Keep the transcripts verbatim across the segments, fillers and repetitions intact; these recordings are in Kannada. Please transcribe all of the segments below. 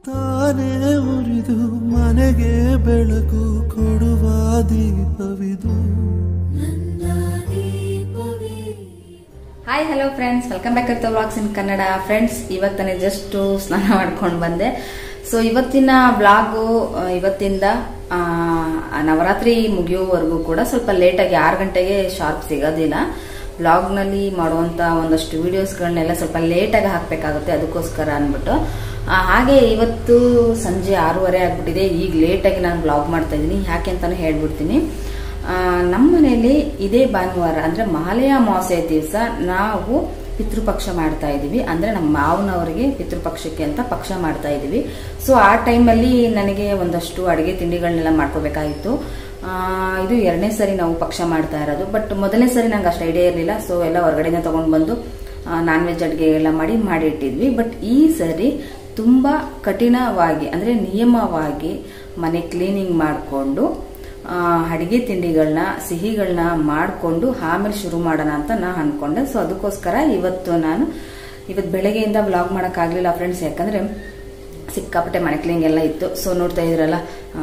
ತಾನೇ ಉರಿದು ಮನೆಗೆ ಬೆಳಕು ಕೊಡುವ ದೀಪವಿದು. Hi hello friends, welcome back to vlogs in Kannada. Friends, ಇವತ್ತನೇ ಜಸ್ಟ್ ಸ್ನಾನ ಮಾಡ್ಕೊಂಡು ಬಂದೆ. ಸೊ ಇವತ್ತಿನ ವ್ಲಾಗು ಇವತ್ತಿಂದ ನವರಾತ್ರಿ ಮುಗಿಯೋವರೆಗೂ ಕೂಡ ಸ್ವಲ್ಪ ಲೇಟಾಗಿ ಆರು ಗಂಟೆಗೆ ಶಾರ್ಪ್ ಸಿಗೋದಿಲ್ಲ. ವ್ಲಾಗ್ನಲ್ಲಿ ಮಾಡುವಂಥ ಒಂದಷ್ಟು ವಿಡಿಯೋಸ್ಗಳನ್ನೆಲ್ಲ ಸ್ವಲ್ಪ ಲೇಟಾಗಿ ಹಾಕಬೇಕಾಗುತ್ತೆ, ಅದಕ್ಕೋಸ್ಕರ ಅಂದ್ಬಿಟ್ಟು. ಹಾಗೆ ಇವತ್ತು ಸಂಜೆ ಆರೂವರೆ ಆಗ್ಬಿಟ್ಟಿದೆ. ಈಗ ಲೇಟಾಗಿ ನಾನು ವ್ಲಾಗ್ ಮಾಡ್ತಾ ಇದ್ದೀನಿ. ಯಾಕೆ ಅಂತಾನು ಹೇಳ್ಬಿಡ್ತೀನಿ. ನಮ್ಮ ಮನೆಯಲ್ಲಿ ಇದೇ ಭಾನುವಾರ ಅಂದ್ರೆ ಮಹಾಲಯ ಅಮಾವಾಸ್ಯೆ ದಿವಸ ನಾವು ಪಿತೃಪಕ್ಷ ಮಾಡ್ತಾ ಇದೀವಿ. ಅಂದ್ರೆ ನಮ್ಮ ಮಾವನವರಿಗೆ ಪಿತೃಪಕ್ಷಕ್ಕೆ ಅಂತ ಪಕ್ಷ ಮಾಡ್ತಾ ಇದೀವಿ. ಸೊ ಆ ಟೈಮಲ್ಲಿ ನನಗೆ ಒಂದಷ್ಟು ಅಡುಗೆ ತಿಂಡಿಗಳನ್ನೆಲ್ಲ ಮಾಡ್ಕೋಬೇಕಾಗಿತ್ತು. ಇದು ಎರಡನೇ ಸರಿ ನಾವು ಪಕ್ಷ ಮಾಡ್ತಾ ಇರೋದು. ಬಟ್ ಮೊದಲನೇ ಸರಿ ನಂಗೆ ಅಷ್ಟು ಐಡಿಯಾ ಇರಲಿಲ್ಲ. ಸೊ ಎಲ್ಲ ಹೊರಗಡೆಯಿಂದ ತಗೊಂಡು ಬಂದು ನಾನ್ ವೆಜ್ ಅಡುಗೆ ಎಲ್ಲ ಮಾಡಿ ಮಾಡಿ ಇಟ್ಟಿದ್ವಿ. ಬಟ್ ಈ ಸರಿ ತುಂಬಾ ಕಠಿಣವಾಗಿ ಅಂದ್ರೆ ನಿಯಮವಾಗಿ ಮನೆ ಕ್ಲೀನಿಂಗ್ ಮಾಡಿಕೊಂಡು ಅಡಿಗೆ ತಿಂಡಿಗಳನ್ನ ಸಿಹಿಗಳನ್ನ ಮಾಡಿಕೊಂಡು ಆಮೇಲೆ ಶುರು ಮಾಡೋಣ ಅಂತ ನಾನು ಅನ್ಕೊಂಡೆ. ಸೊ ಅದಕ್ಕೋಸ್ಕರ ಇವತ್ತು ನಾನು ಇವತ್ತು ಬೆಳಗ್ಗೆಯಿಂದ ವ್ಲಾಗ್ ಮಾಡೋಕ್ಕಾಗಲಿಲ್ಲ ಫ್ರೆಂಡ್ಸ್. ಯಾಕಂದ್ರೆ ಸಿಕ್ಕಾಪಟ್ಟೆ ಮನೆ ಕ್ಲೀನಿಂಗ್ ಎಲ್ಲ ಇತ್ತು. ಸೊ ನೋಡ್ತಾ ಇದ್ರಲ್ಲ,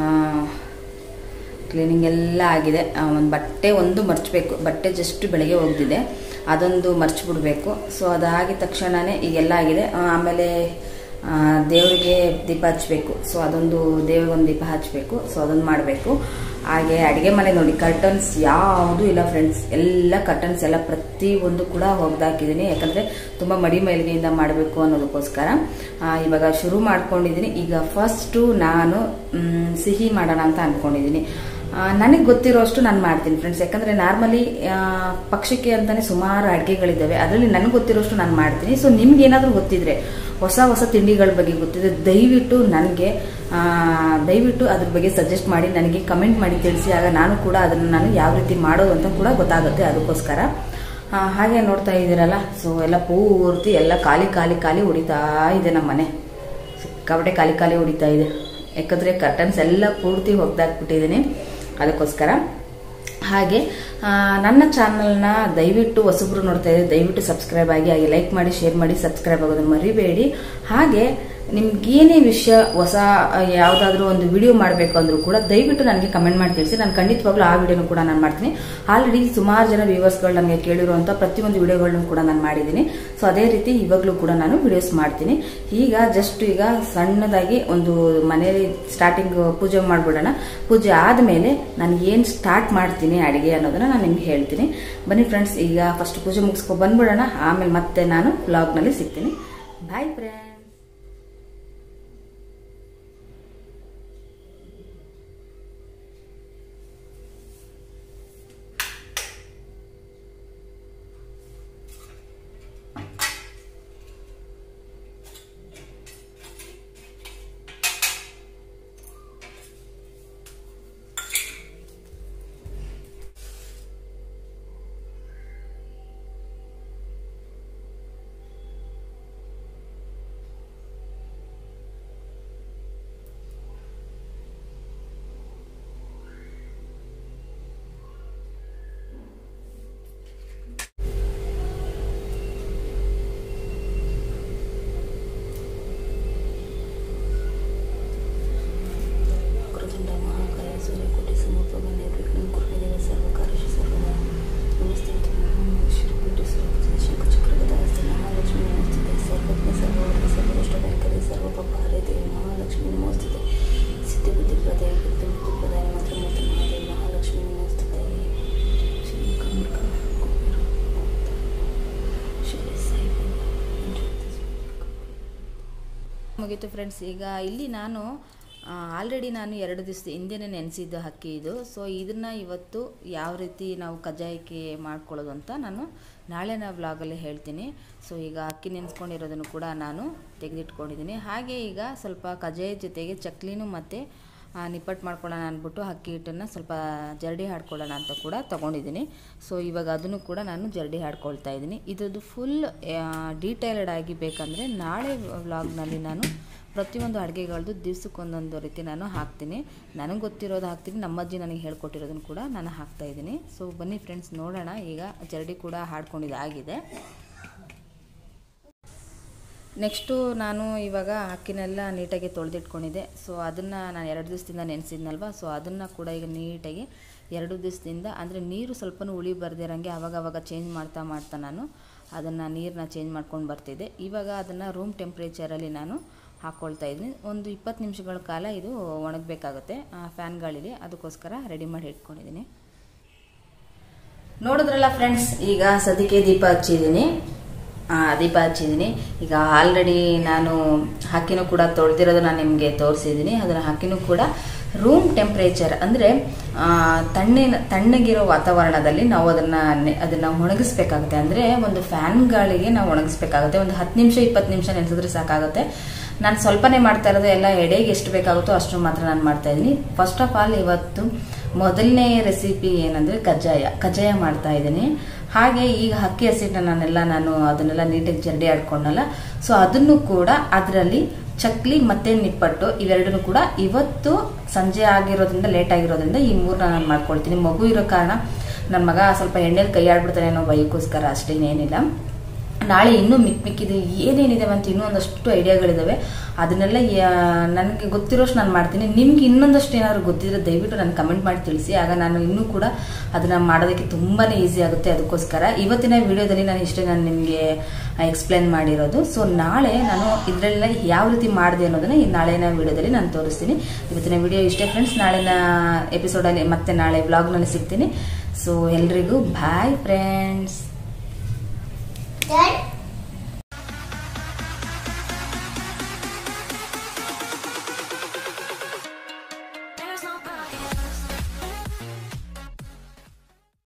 ಕ್ಲೀನಿಂಗ್ ಎಲ್ಲ ಆಗಿದೆ. ಒಂದು ಬಟ್ಟೆ ಒಂದು ಮರ್ಚಬೇಕು. ಬಟ್ಟೆ ಜಸ್ಟ್ ಬೆಳಗ್ಗೆ ಹೋಗ್ದಿದೆ, ಅದೊಂದು ಮರ್ಚ್ಬಿಡ್ಬೇಕು. ಸೊ ಅದಾಗಿದ ತಕ್ಷಣನೇ ಈಗೆಲ್ಲ ಆಗಿದೆ. ಆಮೇಲೆ ದೇವರಿಗೆ ದೀಪ ಹಚ್ಚಬೇಕು. ಸೊ ಅದೊಂದು ದೇವರಿಗೊಂದು ದೀಪ ಹಚ್ಚಬೇಕು. ಸೊ ಅದೊಂದು ಮಾಡಬೇಕು. ಹಾಗೆ ಅಡುಗೆ ಮನೆ ನೋಡಿ, ಕರ್ಟನ್ಸ್ ಯಾವುದೂ ಇಲ್ಲ ಫ್ರೆಂಡ್ಸ್. ಎಲ್ಲ ಕರ್ಟನ್ಸ್ ಎಲ್ಲ ಪ್ರತಿಯೊಂದು ಕೂಡ ಒಗ್ದಾಕಿದ್ದೀನಿ. ಯಾಕಂದರೆ ತುಂಬ ಮಡಿ ಮೈಲಿಗೆಯಿಂದ ಮಾಡಬೇಕು ಅನ್ನೋದಕ್ಕೋಸ್ಕರ ಇವಾಗ ಶುರು ಮಾಡ್ಕೊಂಡಿದ್ದೀನಿ. ಈಗ ಫಸ್ಟು ನಾನು ಸಿಹಿ ಮಾಡೋಣ ಅಂತ ಅಂದ್ಕೊಂಡಿದ್ದೀನಿ. ನನಗೆ ಗೊತ್ತಿರೋಷ್ಟು ನಾನು ಮಾಡ್ತೀನಿ ಫ್ರೆಂಡ್ಸ್. ಯಾಕಂದರೆ ನಾರ್ಮಲಿ ಪಕ್ಷಕ್ಕೆ ಅಂತಲೇ ಸುಮಾರು ಅಡುಗೆಗಳಿದ್ದಾವೆ. ಅದರಲ್ಲಿ ನನಗೆ ಗೊತ್ತಿರೋಷ್ಟು ನಾನು ಮಾಡ್ತೀನಿ. ಸೊ ನಿಮ್ಗೆ ಏನಾದರೂ ಗೊತ್ತಿದ್ರೆ, ಹೊಸ ಹೊಸ ತಿಂಡಿಗಳ ಬಗ್ಗೆ ಗೊತ್ತಿದೆ, ದಯವಿಟ್ಟು ನನಗೆ ದಯವಿಟ್ಟು ಅದ್ರ ಬಗ್ಗೆ ಸಜೆಸ್ಟ್ ಮಾಡಿ ನನಗೆ ಕಮೆಂಟ್ ಮಾಡಿ ತಿಳಿಸಿ. ಆಗ ನಾನು ಕೂಡ ಅದನ್ನು ನಾನು ಯಾವ ರೀತಿ ಮಾಡೋದು ಅಂತ ಕೂಡ ಗೊತ್ತಾಗುತ್ತೆ. ಅದಕ್ಕೋಸ್ಕರ ಹಾಗೆ ನೋಡ್ತಾ ಇದ್ದೀರಲ್ಲ. ಸೊ ಎಲ್ಲ ಪೂರ್ತಿ ಎಲ್ಲ ಖಾಲಿ ಖಾಲಿ ಖಾಲಿ ಹೊಡಿತಾ ಇದೆ ನಮ್ಮ ಮನೆ. ಸಿಕ್ಕಾಪಟ್ಟೆ ಖಾಲಿ ಖಾಲಿ ಹೊಡಿತಾ ಇದೆ. ಯಾಕಂದರೆ ಕರ್ಟನ್ಸ್ ಎಲ್ಲ ಪೂರ್ತಿ ಒಗ್ದಾಕ್ಬಿಟ್ಟಿದ್ದೀನಿ. ಅದಕ್ಕೋಸ್ಕರ ಹಾಗೆ ನನ್ನ ಚಾನಲ್ನ ದಯವಿಟ್ಟು ಹೊಸಬ್ರು ನೋಡ್ತಾ ಇದ್ದಾರೆ, ದಯವಿಟ್ಟು ಸಬ್ಸ್ಕ್ರೈಬ್ ಆಗಿ, ಹಾಗೆ ಲೈಕ್ ಮಾಡಿ, ಶೇರ್ ಮಾಡಿ, ಸಬ್ಸ್ಕ್ರೈಬ್ ಆಗೋದನ್ನು ಮರಿಬೇಡಿ. ಹಾಗೆ ನಿಮ್ಗೇನೇ ವಿಷಯ ಹೊಸ ಯಾವುದಾದ್ರೂ ಒಂದು ವಿಡಿಯೋ ಮಾಡಬೇಕು ಅಂದ್ರೂ ಕೂಡ ದಯವಿಟ್ಟು ನನಗೆ ಕಮೆಂಟ್ ಮಾಡಿ ತಿಳಿಸಿ. ನಾನು ಖಂಡಿತವಾಗ್ಲೂ ಆ ವಿಡಿಯೋನು ಕೂಡ ನಾನು ಮಾಡ್ತೀನಿ. ಆಲ್ರೆಡಿ ಸುಮಾರು ಜನ ವ್ಯೂವರ್ಸ್ಗಳು ನನಗೆ ಕೇಳಿರುವಂಥ ಪ್ರತಿಯೊಂದು ವಿಡಿಯೋಗಳನ್ನು ಕೂಡ ನಾನು ಮಾಡಿದ್ದೀನಿ. ಸೊ ಅದೇ ರೀತಿ ಇವಾಗಲೂ ಕೂಡ ನಾನು ವಿಡಿಯೋಸ್ ಮಾಡ್ತೀನಿ. ಈಗ ಜಸ್ಟ್ ಈಗ ಸಣ್ಣದಾಗಿ ಒಂದು ಮನೆಯಲ್ಲಿ ಸ್ಟಾರ್ಟಿಂಗ್ ಪೂಜೆ ಮಾಡಿಬಿಡೋಣ. ಪೂಜೆ ಆದಮೇಲೆ ನಾನು ಏನು ಸ್ಟಾರ್ಟ್ ಮಾಡ್ತೀನಿ ಅಡುಗೆ ಅನ್ನೋದನ್ನ ನಾನು ನಿಮ್ಗೆ ಹೇಳ್ತೀನಿ. ಬನ್ನಿ ಫ್ರೆಂಡ್ಸ್, ಈಗ ಫಸ್ಟ್ ಪೂಜೆ ಮುಗಿಸ್ಕೊ ಬಂದ್ಬಿಡೋಣ. ಆಮೇಲೆ ಮತ್ತೆ ನಾನು ವ್ಲಾಗ್ನಲ್ಲಿ ಸಿಗ್ತೀನಿ. Bye friends. ಮುಗೀತು ಫ್ರೆಂಡ್ಸ್. ಈಗ ಇಲ್ಲಿ ನಾನು ಆಲ್ರೆಡಿ ನಾನು ಎರಡು ದಿವಸ ಹಿಂದೆನೇ ನೆನೆಸಿದ್ದು ಅಕ್ಕಿ ಇದು. ಸೊ ಇದನ್ನು ಇವತ್ತು ಯಾವ ರೀತಿ ನಾವು ಕಜ್ಜಾಯಕ್ಕೆ ಮಾಡ್ಕೊಳ್ಳೋದು ಅಂತ ನಾನು ನಾಳೆನ ವ್ಲಾಗಲ್ಲಿ ಹೇಳ್ತೀನಿ. ಸೊ ಈಗ ಅಕ್ಕಿ ನೆನೆಸ್ಕೊಂಡಿರೋದನ್ನು ಕೂಡ ನಾನು ತೆಗೆದಿಟ್ಕೊಂಡಿದ್ದೀನಿ. ಹಾಗೆ ಈಗ ಸ್ವಲ್ಪ ಕಜ್ಜಾಯ ಜೊತೆಗೆ ಚಕ್ಲಿನೂ ಮತ್ತು ನಿಪ್ಪಟ್ಟು ಮಾಡ್ಕೊಳ್ಳೋಣ ಅಂದ್ಬಿಟ್ಟು ಅಕ್ಕಿ ಹಿಟ್ಟನ್ನು ಸ್ವಲ್ಪ ಜರಡಿ ಹಾಡ್ಕೊಳ್ಳೋಣ ಅಂತ ಕೂಡ ತೊಗೊಂಡಿದ್ದೀನಿ. ಸೊ ಇವಾಗ ಅದನ್ನು ಕೂಡ ನಾನು ಜರಡಿ ಹಾಡ್ಕೊಳ್ತಾ ಇದ್ದೀನಿ. ಇದ್ರದ್ದು ಫುಲ್ ಡೀಟೇಲ್ಡ್ ಆಗಿ ಬೇಕಂದರೆ ನಾಳೆ ವ್ಲಾಗ್ನಲ್ಲಿ ನಾನು ಪ್ರತಿಯೊಂದು ಅಡುಗೆಗಳದ್ದು ದಿವ್ಸಕ್ಕೊಂದೊಂದು ರೀತಿ ನಾನು ಹಾಕ್ತೀನಿ. ನನಗೆ ಗೊತ್ತಿರೋದು ಹಾಕ್ತೀನಿ, ನಮ್ಮಜ್ಜಿ ನನಗೆ ಹೇಳ್ಕೊಟ್ಟಿರೋದನ್ನು ಕೂಡ ನಾನು ಹಾಕ್ತಾಯಿದ್ದೀನಿ. ಸೊ ಬನ್ನಿ ಫ್ರೆಂಡ್ಸ್, ನೋಡೋಣ. ಈಗ ಜರಡಿ ಕೂಡ ಹಾಡ್ಕೊಂಡಿದ್ದಾಗಿದೆ. ನೆಕ್ಸ್ಟು ನಾನು ಇವಾಗ ಅಕ್ಕಿನೆಲ್ಲ ನೀಟಾಗಿ ತೊಳೆದಿಟ್ಕೊಂಡಿದ್ದೆ. ಸೊ ಅದನ್ನು ನಾನು ಎರಡು ದಿವಸದಿಂದ ನೆನೆಸಿದ್ನಲ್ವ, ಸೊ ಅದನ್ನು ಕೂಡ ಈಗ ನೀಟಾಗಿ ಎರಡು ದಿವಸದಿಂದ ಅಂದರೆ ನೀರು ಸ್ವಲ್ಪನೂ ಉಳಿ ಬರ್ದಿರಂಗೆ ಆವಾಗ ಆವಾಗ ಚೇಂಜ್ ಮಾಡ್ತಾ ಮಾಡ್ತಾ ನಾನು ಅದನ್ನು ನೀರನ್ನ ಚೇಂಜ್ ಮಾಡ್ಕೊಂಡು ಬರ್ತಿದ್ದೆ. ಇವಾಗ ಅದನ್ನು ರೂಮ್ ಟೆಂಪ್ರೇಚರಲ್ಲಿ ನಾನು ಹಾಕ್ಕೊಳ್ತಾ ಇದ್ದೀನಿ. ಒಂದು ಇಪ್ಪತ್ತು ನಿಮಿಷಗಳ ಕಾಲ ಇದು ಒಣಗಬೇಕಾಗುತ್ತೆ ಫ್ಯಾನ್ ಗಾಳಿಲಿ, ಅದಕ್ಕೋಸ್ಕರ ರೆಡಿ ಮಾಡಿ ಇಟ್ಕೊಂಡಿದ್ದೀನಿ. ನೋಡಿದ್ರಲ್ಲ ಫ್ರೆಂಡ್ಸ್, ಈಗ ಸದ್ಯಕ್ಕೆ ದೀಪ ಹಚ್ಚಿದ್ದೀನಿ. ದೀಪ ಹಚ್ಚಿದ್ದೀನಿ ಈಗ ಆಲ್ರೆಡಿ ನಾನು ಅಕ್ಕಿನೂ ಕೂಡ ತೊಳೆದಿರೋದು ನಾನು ನಿಮಗೆ ತೋರಿಸಿದ್ದೀನಿ. ಅದನ್ನು ಅಕ್ಕಿನೂ ಕೂಡ ರೂಮ್ ಟೆಂಪ್ರೇಚರ್ ಅಂದರೆ ತಣ್ಣಗಿನ ತಣ್ಣಗಿರೋ ವಾತಾವರಣದಲ್ಲಿ ನಾವು ಅದನ್ನು ಅದನ್ನು ಒಣಗಿಸ್ಬೇಕಾಗುತ್ತೆ. ಅಂದರೆ ಒಂದು ಫ್ಯಾನ್ ಗಾಳಿಗೆ ನಾವು ಒಣಗಿಸ್ಬೇಕಾಗುತ್ತೆ. ಒಂದು ಹತ್ತು ನಿಮಿಷ ಇಪ್ಪತ್ತು ನಿಮಿಷ ನೆನೆಸಿದ್ರೆ ಸಾಕಾಗುತ್ತೆ. ನಾನು ಸ್ವಲ್ಪನೇ ಮಾಡ್ತಾ ಇರೋದು, ಎಲ್ಲ ಎಡೆಗೆ ಎಷ್ಟು ಬೇಕಾಗುತ್ತೋ ಅಷ್ಟು ಮಾತ್ರ ನಾನು ಮಾಡ್ತಾ ಇದ್ದೀನಿ. ಫಸ್ಟ್ ಆಫ್ ಆಲ್ ಇವತ್ತು ಮೊದಲನೇ ರೆಸಿಪಿ ಏನಂದರೆ ಕಜ್ಜಾಯ ಕಜ್ಜಾಯ ಮಾಡ್ತಾ ಇದ್ದೀನಿ. ಹಾಗೆ ಈಗ ಅಕ್ಕಿ ಹಸಿಟ್ಟನ್ನ ನಾನೆಲ್ಲ ನಾನು ಅದನ್ನೆಲ್ಲ ನೀಟಾಗಿ ಜರಡಿ ಆಡ್ಕೊಂಡಲ್ಲ, ಸೊ ಅದನ್ನು ಕೂಡ ಅದರಲ್ಲಿ ಚಕ್ಲಿ ಮತ್ತೆ ನಿಪ್ಪಟ್ಟು ಇವೆರಡನ್ನು ಕೂಡ ಇವತ್ತು ಸಂಜೆ ಆಗಿರೋದ್ರಿಂದ ಲೇಟ್ ಆಗಿರೋದ್ರಿಂದ ಈ ಮೂರನ್ನ ನಾನು ಮಾಡ್ಕೊಳ್ತೀನಿ. ಮಗು ಇರೋ ಕಾರಣ ನನ್ನ ಮಗ ಸ್ವಲ್ಪ ಎಣ್ಣೆಲಿ ಕೈ ಆಡ್ಬಿಡ್ತಾನೆ ಅನ್ನೋ ಬೈಕೋಸ್ಕರ ಅಷ್ಟೇ, ಏನಿಲ್ಲ. ನಾಳೆ ಇನ್ನೂ ಮಿಕ್ ಮಿಕ್ಕಿದೆ ಏನೇನಿದೆ ಅಂತ ಇನ್ನೂ ಒಂದಷ್ಟು ಐಡಿಯಾಗಳಿದಾವೆ. ಅದನ್ನೆಲ್ಲ ನನಗೆ ಗೊತ್ತಿರೋಷ್ಟು ನಾನು ಮಾಡ್ತೀನಿ. ನಿಮ್ಗೆ ಇನ್ನೊಂದಷ್ಟು ಏನಾದ್ರು ಗೊತ್ತಿದ್ರೆ ದಯವಿಟ್ಟು ನಾನು ಕಮೆಂಟ್ ಮಾಡಿ ತಿಳಿಸಿ, ಆಗ ನಾನು ಇನ್ನೂ ಕೂಡ ಅದನ್ನ ಮಾಡೋದಕ್ಕೆ ತುಂಬಾ ಈಸಿ ಆಗುತ್ತೆ. ಅದಕ್ಕೋಸ್ಕರ ಇವತ್ತಿನ ವಿಡಿಯೋದಲ್ಲಿ ನಾನು ಇಷ್ಟೇ ನಾನು ನಿಮಗೆ ಎಕ್ಸ್ಪ್ಲೇನ್ ಮಾಡಿರೋದು. ಸೊ ನಾಳೆ ನಾನು ಇದರೆಲ್ಲ ಯಾವ ರೀತಿ ಮಾಡಿದೆ ಅನ್ನೋದನ್ನ ಈ ನಾಳಿನ ವಿಡಿಯೋದಲ್ಲಿ ನಾನು ತೋರಿಸ್ತೀನಿ. ಇವತ್ತಿನ ವಿಡಿಯೋ ಇಷ್ಟೇ ಫ್ರೆಂಡ್ಸ್. ನಾಳಿನ ಎಪಿಸೋಡಲ್ಲಿ ಮತ್ತೆ ನಾಳೆ ಬ್ಲಾಗ್ನಲ್ಲಿ ಸಿಗ್ತೀನಿ. ಸೊ ಎಲ್ರಿಗೂ ಬಾಯ್ ಫ್ರೆಂಡ್ಸ್. Dad?